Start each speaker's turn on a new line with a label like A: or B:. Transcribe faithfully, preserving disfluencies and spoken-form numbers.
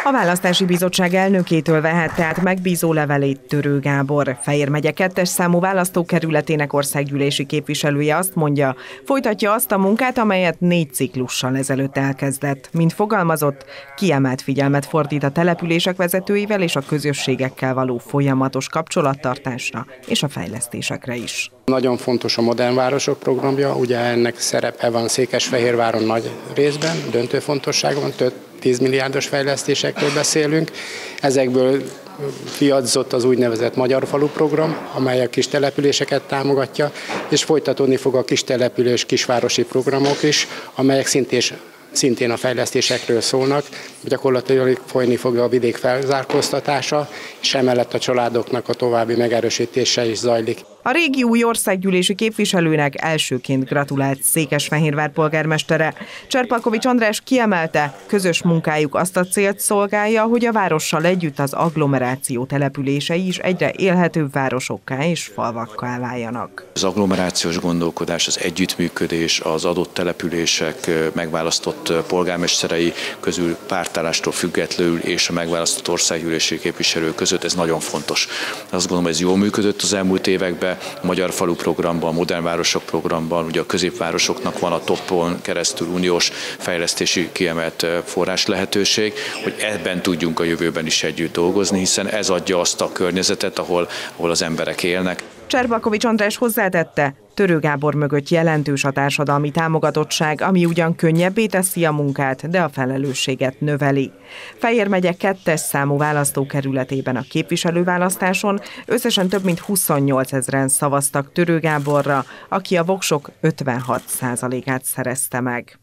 A: A Választási Bizottság elnökétől vehette át megbízó levelét Törő Gábor. Fejér megye kettes számú választókerületének országgyűlési képviselője azt mondja, folytatja azt a munkát, amelyet négy ciklussal ezelőtt elkezdett. Mint fogalmazott, kiemelt figyelmet fordít a települések vezetőivel és a közösségekkel való folyamatos kapcsolattartásra és a fejlesztésekre is.
B: Nagyon fontos a Modern Városok programja, ugye ennek szerepe van Székesfehérváron nagy részben, döntő fontosságban, több tízmilliárdos fejlesztésekről beszélünk. Ezekből fiadzott az úgynevezett Magyar Falu program, amely a kis településeket támogatja, és folytatódni fog a kis település, kisvárosi programok is, amelyek szintén szintén a fejlesztésekről szólnak, gyakorlatilag folyni fog a vidék felzárkóztatása, és emellett a családoknak a további megerősítése is zajlik.
A: A régi új országgyűlési képviselőnek elsőként gratulált Székesfehérvár polgármestere. Cserpalkovics András kiemelte, közös munkájuk azt a célt szolgálja, hogy a várossal együtt az agglomeráció települései is egyre élhetőbb városokká és falvakká váljanak.
C: Az agglomerációs gondolkodás, az együttműködés, az adott települések megválasztott polgármesterei közül pártállástól függetlenül és a megválasztott országgyűlési képviselők között ez nagyon fontos. Azt gondolom, ez jól működött az elmúlt években. A Magyar Falu programban, a Modern Városok programban, ugye a középvárosoknak van a toppon keresztül uniós fejlesztési kiemelt forrás lehetőség, hogy ebben tudjunk a jövőben is együtt dolgozni, hiszen ez adja azt a környezetet, ahol, ahol az emberek élnek.
A: Cserpalkovics András hozzátette, Törő Gábor mögött jelentős a társadalmi támogatottság, ami ugyan könnyebbé teszi a munkát, de a felelősséget növeli. Fejér megye kettes számú választókerületében a képviselőválasztáson összesen több mint huszonnyolcezren szavaztak Törő Gáborra, aki a voksok ötvenhat százalékát szerezte meg.